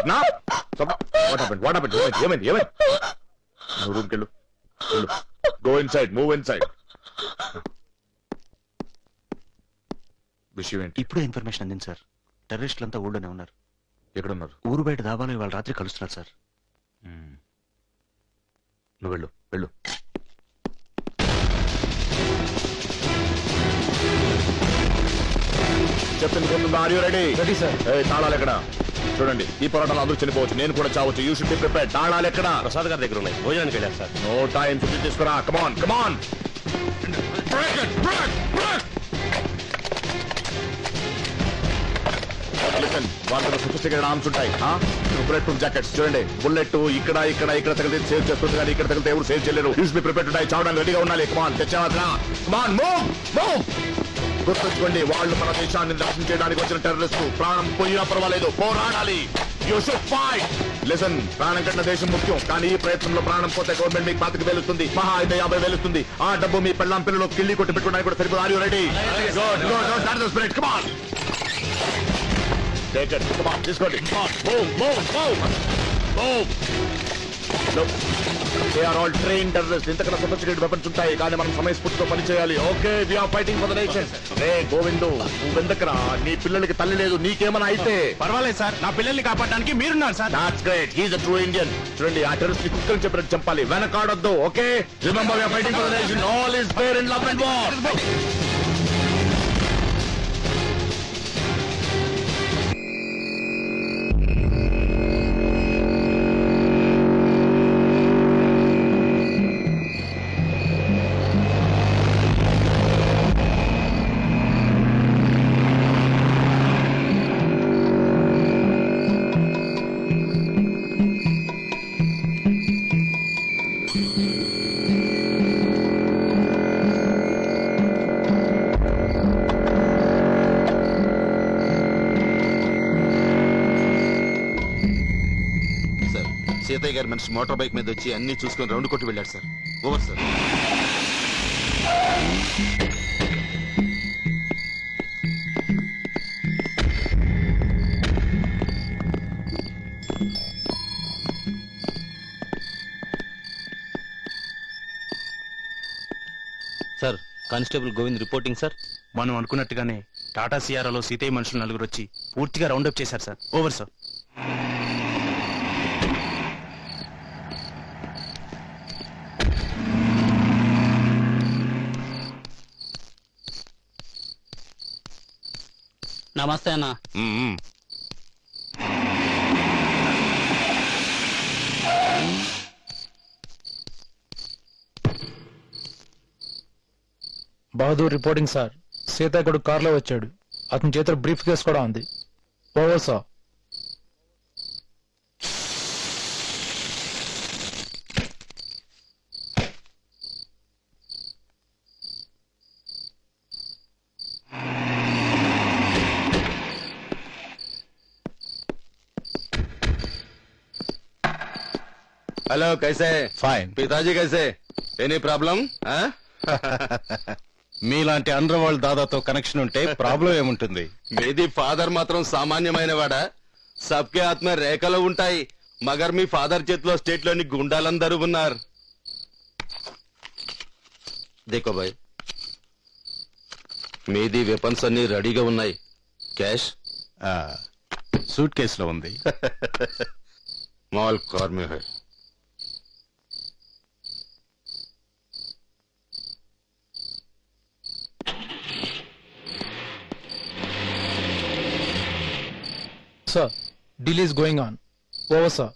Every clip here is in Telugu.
స్వప్న ఏమైంది నువ్వు రూమ్కి వెళ్ళు గో ఇన్సైడ్ మూవ్ ఇన్సైడ్. విషయం ఏంటి? ఇప్పుడే ఇన్ఫర్మేషన్ అందింది సార్. టెర్రరిస్టులంతా ఊళ్ళోనే ఉన్నారు. ఎక్కడున్నారు? ఊరు బయట దాబాలో ఇవాళ రాత్రి కలుస్తున్నారు సార్. నువ్వు వెళ్ళు. చెప్పింది గుర్తుందా? Are you ready? Ready sir. తాళాలు ఎక్కడ? చూడండి, ఈ పోరాటాలు అందరూ చనిపోవచ్చు, నేను కూడా చావచ్చు. You should be prepared. తాళాలు ఎక్కడ? ప్రసాద్ గారి దగ్గర ఉన్నాయి, భోజనానికి వెళ్ళారు సార్. No time. ఫుడ్ తీసుకురా. కమాన్. వాళ్ళతో సొఫిస్టికేటెడ్ ఆర్మ్స్ ఉంటాయి. బుల్లెట్ ప్రూఫ్ జాకెట్స్ చూడండి. బుల్లెట్ ఇక్కడ తగిలితే సేవ్ చేస్తుంది, కానీ ఇక్కడ తగిలితే ఎవరు సేవ్ చేయలేరు. యూస్ బి ప్రిపేర్డ్ ఉంటాయి. చావడానికి రెడీగా ఉండాలి. కమాన్ తెచ్చావా? Come on move. గుర్తుంచుకోండి, వాళ్ళు మన దేశాన్ని నాశనం చేయడానికి వచ్చిన టెర్రరిస్ట్. ప్రాణం పోయినా పర్వాలేదు, పోరాడాలి. You should fight. లిసన్, ప్రాణం కట్టిన దేశం ముఖ్యం, కానీ ఈ ప్రయత్నంలో ప్రాణం పోతే గవర్నమెంట్ మీకు 25,000 ఇస్తుంది, మహా అయితే 50,000 ఇస్తుంది. ఆ డబ్బు మీ పెళ్ళాం పిల్లలు కిళ్ళి కొట్టి పెట్టుకోవడానికి కూడా సరిపోదు. Are you ready? That is the spirit. Come on take it. Come on తీసుకోండి. Move. They are all trained terrorists. ఇంతకన్నా సొఫిస్టికేటెడ్ వెపన్స్ ఉంటాయి, కానీ మనం సమయస్ఫూర్తితో పని చేయాలి. Okay, we are fighting for the nation. రే గోవిందు, నువ్వెందుకురా? నీ పిల్లలకి తల్లి లేదు, నీకేమైనా అయితే? పర్వాలేదు సార్, నా పిల్లల్ని కాపాడడానికి మీరున్నారు sir. That's great. He is a true Indian. చూడండి, ఆ టెర్రరిస్ట్ ని కుక్కలు చెప్పినట్టు చంపాలి, వెనకాడొద్దు. Okay, remember we are fighting for the nation. All is fair in love and war. Seetayya గారి మనిషి మోటార్ బైక్ మీద వచ్చి అన్ని చూసుకుని రౌండ్ కొట్టి వెళ్ళాడు sir. Over sir. Sir, constable Govind reporting sir. మనం అనుకున్నట్టుగానే టాటా సియారాలో సీతయ్య మనుషులు 4 వచ్చి పూర్తిగా రౌండప్ చేశారు సార్. Over sir. నమస్తే అన్న. Bahadur reporting sir. సీతాగడు కార్లో వచ్చాడు, అతని చేతిలో బ్రీఫ్ కేస్ కూడా ఉంది. Over sir. हेलो, कैसे? ఫైన్. पिताजी कैसे? Any problem? మీలాంటి అండర్ వరల్డ్ దాదాతో కనెక్షన్ ఉంటే ప్రాబ్లం ఏముంటుంది? మీది ఫాదర్ మాత్రం సామాన్యమైన వాడా? సబ్కే ఆత్మ రేఖలు ఉంటాయి, మగర్ మీ ఫాదర్ చేతిలో స్టేట్ లోని గుండాలందరూ ఉన్నారు. దేకో భాయ్, మీది వెపన్స్ అన్ని రెడీగా ఉన్నాయి. క్యాష్ సూట్ కేసులో ఉంది. మాల్ కార్ మే హై. Sir, deal is going on. Over, sir.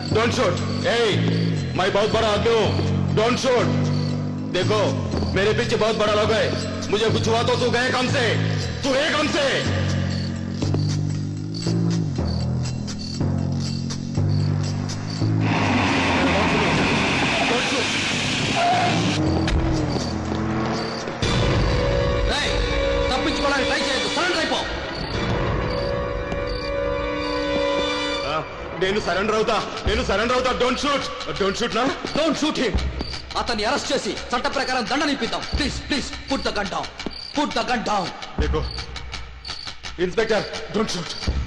Don't shoot मैं बहुत बड़ा आदमी हूँ डोंट शूट देखो मेरे पीछे बहुत बड़ा लोग है मुझे कुछ हुआ तो तू गए कम से तू गए कम से తప్పించుకోవడానికి ట్రై చేయొద్దు సరెండర్ అయిపో నేను సరెండర్ అవుతా డోంట్ షూట్ నా డోంట్ షూట్ హిమ్ అతన్ని అరెస్ట్ చేసి చట్ట ప్రకారం దండనిప్పిద్దాం please please put the gun down देखो इंस्पेक्टर डोंट शूट